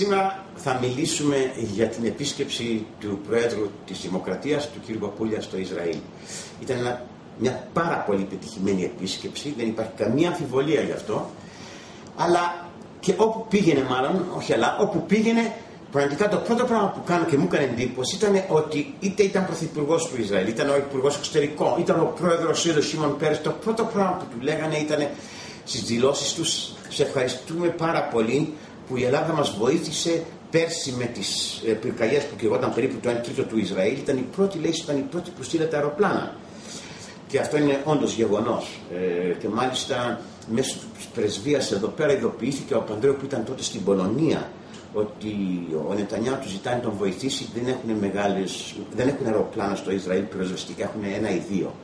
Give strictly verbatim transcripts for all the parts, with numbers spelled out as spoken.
Σήμερα θα μιλήσουμε για την επίσκεψη του Προέδρου της Δημοκρατίας, του κ. Παπούλια, στο Ισραήλ. Ήταν ένα, μια πάρα πολύ πετυχημένη επίσκεψη, δεν υπάρχει καμία αμφιβολία γι' αυτό. Αλλά και όπου πήγαινε, μάλλον, όχι αλλά, όπου πήγαινε, πραγματικά το πρώτο πράγμα που κάνω και μου έκανε εντύπωση ήταν ότι είτε ήταν πρωθυπουργός του Ισραήλ, ήταν ο υπουργός εξωτερικών, ήταν ο πρόεδρος του Σίμων Πέρες, το πρώτο πράγμα που του λέγανε ήταν στις δηλώσεις τους: σε ευχαριστούμε πάρα πολύ που η Ελλάδα μας βοήθησε πέρσι με τις ε, πυρκαγιές που κρυγόταν περίπου το ένα τρίτο του Ισραήλ. Ήταν η πρώτη, λέει, ήταν η πρώτη που στείλε τα αεροπλάνα. Και αυτό είναι όντως γεγονός. Ε, και μάλιστα μέσω της πρεσβείας εδώ πέρα ειδοποιήθηκε ο Παπανδρέου, που ήταν τότε στην Πολωνία, ότι ο Νετανιάχου του ζητάει να τον βοηθήσει. Δεν έχουν, μεγάλες, δεν έχουν αεροπλάνα στο Ισραήλ πυροσβεστικά, έχουν ένα ή δύο.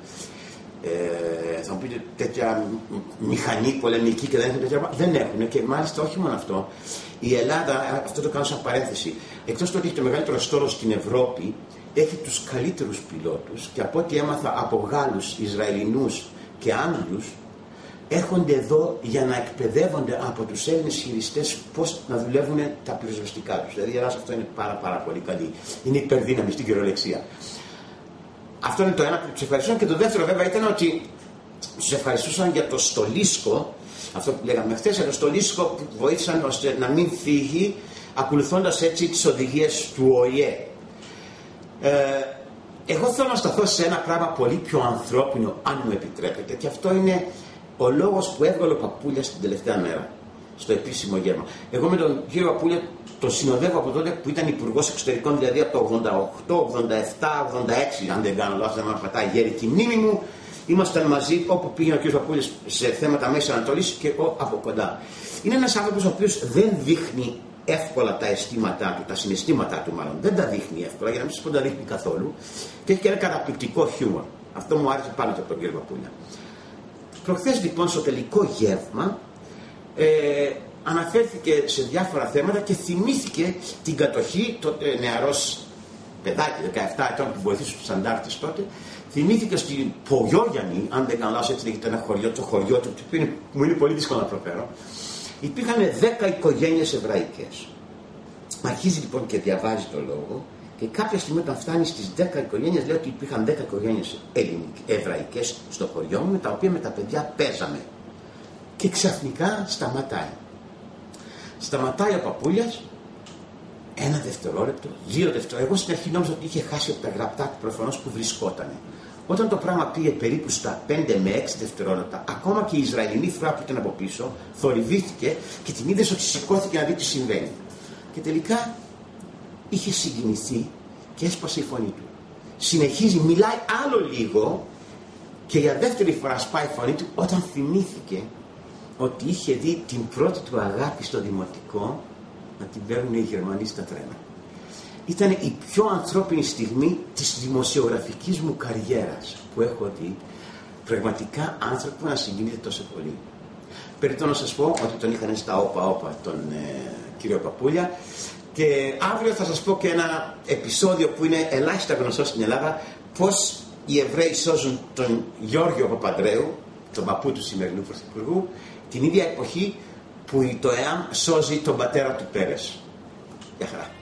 Ε, θα μου πείτε, τέτοια μηχανή πολεμική και δεν έχουν τέτοια. Δεν έχουν. Και μάλιστα όχι μόνο αυτό. Η Ελλάδα, αυτό το κάνω σαν παρένθεση, εκτός του ότι έχει το μεγαλύτερο στόλο στην Ευρώπη, έχει τους καλύτερους πιλότους, και από ό,τι έμαθα από Γάλλους, Ισραηλινούς και Άγγλους, έρχονται εδώ για να εκπαιδεύονται από τους Έλληνες χειριστές πώς να δουλεύουν τα πυροσβεστικά τους. Δηλαδή η Ελλάδα αυτό είναι πάρα, πάρα πολύ καλή. Είναι υπερδύναμη στην κυριολεξία. Αυτό είναι το ένα που τους ευχαριστούσαν. Και το δεύτερο βέβαια ήταν ότι τους ευχαριστούσαν για το στολίσκο, αυτό που λέγαμε χθες, για το στολίσκο που βοήθησαν ώστε να μην φύγει, ακολουθώντας έτσι τις οδηγίες του Ο Η Ε. Ε, εγώ θέλω να σταθώ σε ένα πράγμα πολύ πιο ανθρώπινο, αν μου επιτρέπετε, και αυτό είναι ο λόγος που έβγαλε ο Παπούλιας την τελευταία μέρα στο επίσημο γεύμα. Εγώ με τον κύριο Παπούλια τον συνοδεύω από τότε που ήταν υπουργός εξωτερικών, δηλαδή από το ογδόντα οκτώ, ογδόντα επτά, ογδόντα έξι, αν δεν κάνω λάθος, δεν με πατάει γέρικη μνήμη μου. Ήμασταν μαζί όπου πήγαινε ο κύριος Παπούλιας σε θέματα Μέσης Ανατολής και εγώ από κοντά. Είναι ένας άνθρωπος ο οποίος δεν δείχνει εύκολα τα αισθήματά του, τα συναισθήματά του μάλλον. Δεν τα δείχνει εύκολα, για να μην σας πω τα δείχνει καθόλου. Και έχει και ένα καταπληκτικό χιούμορ. Αυτό μου άρεσε πάνω από τον κύριο Παπούλια. Προχθές λοιπόν στο τελικό γεύμα ε, αναφέρθηκε σε διάφορα θέματα και θυμήθηκε την κατοχή, τότε νεαρός παιδάκι δεκαεπτά ετών που βοηθούσε τους αντάρτες τότε, θυμήθηκε στην Πογιόγιαννη, αν δεν κάνω λάθος, έτσι λέγεται ένα χωριό, το χωριό του, που είναι, μου είναι πολύ δύσκολο να προφέρω. Υπήρχαν δέκα οικογένειες εβραϊκές. Αρχίζει λοιπόν και διαβάζει το λόγο, και κάποια στιγμή όταν φτάνει στις δέκα οικογένειες λέει ότι υπήρχαν δέκα οικογένειες εβραϊκές στο χωριό μου, με τα οποία με τα παιδιά παίζαμε. Και ξαφνικά σταματάει. Σταματάει ο Παπούλιας, ένα δευτερόλεπτο, δύο δευτερόλεπτα. Εγώ στην αρχή νόμιζα ότι είχε χάσει από τα γραπτά του προφανώς που βρισκότανε. Όταν το πράγμα πήγε περίπου στα πέντε με έξι δευτερόλεπτα, ακόμα και η Ισραηλινή φρουρά που ήταν από πίσω θορυβήθηκε και την είδε ότι σηκώθηκε να δει τι συμβαίνει. Και τελικά είχε συγκινηθεί και έσπασε η φωνή του. Συνεχίζει, μιλάει άλλο λίγο και για δεύτερη φορά σπάει η φωνή του όταν θυμήθηκε ότι είχε δει την πρώτη του αγάπη στο δημοτικό να την παίρνουν οι Γερμανοί στα τρένα. Ήταν η πιο ανθρώπινη στιγμή της δημοσιογραφικής μου καριέρας που έχω δει πραγματικά άνθρωπο να συγκινείται τόσο πολύ. Περιττώ να σας πω ότι τον είχαν στα όπα-όπα τον ε, κύριο Παπούλια, και αύριο θα σας πω και ένα επεισόδιο που είναι ελάχιστα γνωστό στην Ελλάδα, πώς οι Εβραίοι σώζουν τον Γιώργιο Παπανδρέου, τον παππού του σημερινού πρωθυπουργού, την ίδια εποχή που το ΕΑΜ σώζει τον πατέρα του Πέρες. Γεια χαρά.